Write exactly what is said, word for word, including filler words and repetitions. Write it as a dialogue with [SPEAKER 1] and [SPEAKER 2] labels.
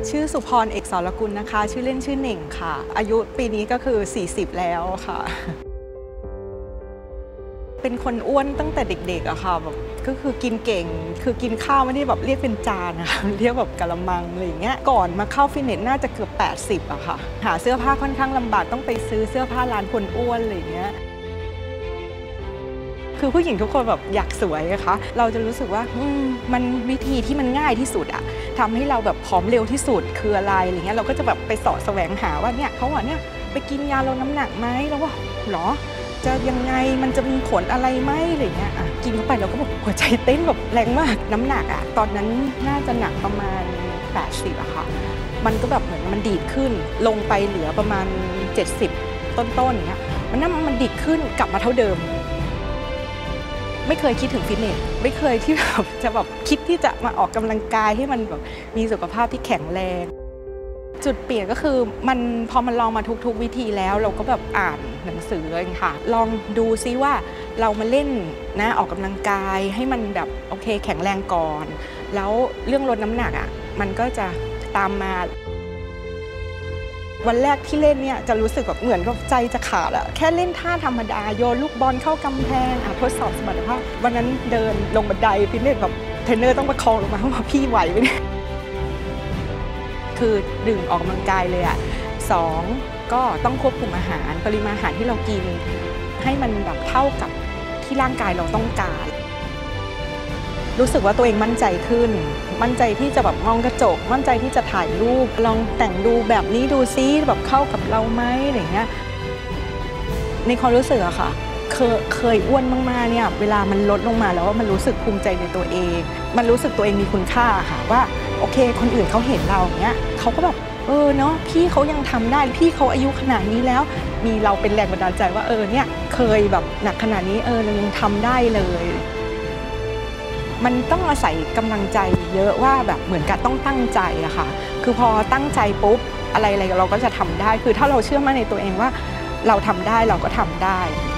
[SPEAKER 1] ชื่อสุพรเอกสรกุลนะคะชื่อเล่นชื่อเหน่งค่ะอายุปีนี้ก็คือสี่สิบแล้วค่ะเป็นคนอ้วนตั้งแต่เด็กๆอะค่ะแบบก็คือกินเก่งคือกินข้าวไม่ได้แบบเรียกเป็นจานนะคะเรียกแบบกะละมังอะไรอย่างเงี้ยก่อนมาเข้าฟิตเนสน่าจะเกือบแปดสิบอะค่ะหาเสื้อผ้าค่อนข้างลำบากต้องไปซื้อเสื้อผ้าร้านคนอ้วนอะไรอย่างเงี้ยคือผู้หญิงทุกคนแบบอยากสวยนะคะเราจะรู้สึกว่ามันวิธีที่มันง่ายที่สุดอะทำให้เราแบบผอมเร็วที่สุดคืออะไรอะไรเงี้ยเราก็จะแบบไปเสาะแสวงหาว่าเนี่ยเขาว่าเนี่ยไปกินยาลดน้ำหนักไหมแล้วว่าหรอจะยังไงมันจะมีผลอะไรไหมอะไรเงี้ยกินเข้าไปเราก็แบบหัวใจเต้นแบบแรงมากน้ำหนักอะตอนนั้นน่าจะหนักประมาณแปดสิบอะค่ะมันก็แบบเหมือนมันดีดขึ้นลงไปเหลือประมาณเจ็ดสิบต้นๆอย่างเงี้ยมันนั่นมันดีดขึ้นกลับมาเท่าเดิมไม่เคยคิดถึงฟิตเนสไม่เคยที่แบบจะแบบคิดที่จะมาออกกำลังกายให้มันแบบมีสุขภาพที่แข็งแรงจุดเปลี่ยนก็คือมันพอมันลองมาทุกๆวิธีแล้วเราก็แบบอ่านหนังสือเองค่ะลองดูซิว่าเรามาเล่นนะออกกำลังกายให้มันแบบโอเคแข็งแรงก่อนแล้วเรื่องลดน้ำหนักอ่ะมันก็จะตามมาวันแรกที่เล่นเนี่ยจะรู้สึกแบบเหมือนกับใจจะขาดอะแค่เล่นท่าธรรมดาโยนลูกบอลเข้ากำแพงอ่ะทดสอบสมรรถภาพวันนั้นเดินลงบันไดฟิตเนสแบบเทรนเนอร์ต้องประคองลงมาว่าพี่ไหวไหมเนี่ยคือดึงออกกำลังกายเลยอ่ะสองก็ต้องควบคุมอาหารปริมาณอาหารที่เรากินให้มันแบบเท่ากับที่ร่างกายเราต้องการรู้สึกว่าตัวเองมั่นใจขึ้นมั่นใจที่จะแบบมองกระจกมั่นใจที่จะถ่ายรูปลองแต่งดูแบบนี้ดูซิแบบเข้ากับเราไหมอะไรเงี้ยในความรู้สึกอะค่ะเคยเคยอ้วนมากๆเนี่ยเวลามันลดลงมาแล้วว่ามันรู้สึกภูมิใจในตัวเองมันรู้สึกตัวเองมีคุณค่าค่ะว่าโอเคคนอื่นเขาเห็นเราเนี้ยเขาก็แบบเออเนาะพี่เขายังทำได้พี่เขาอายุขนาดนี้แล้วมีเราเป็นแรงบันดาลใจว่าเออเนี่ยเคยแบบหนักขนาดนี้เออเรายังทำได้เลยมันต้องอาศัยกำลังใจเยอะว่าแบบเหมือนกับต้องตั้งใจอะค่ะคือพอตั้งใจปุ๊บอะไรๆเราก็จะทำได้คือถ้าเราเชื่อมั่นในตัวเองว่าเราทำได้เราก็ทำได้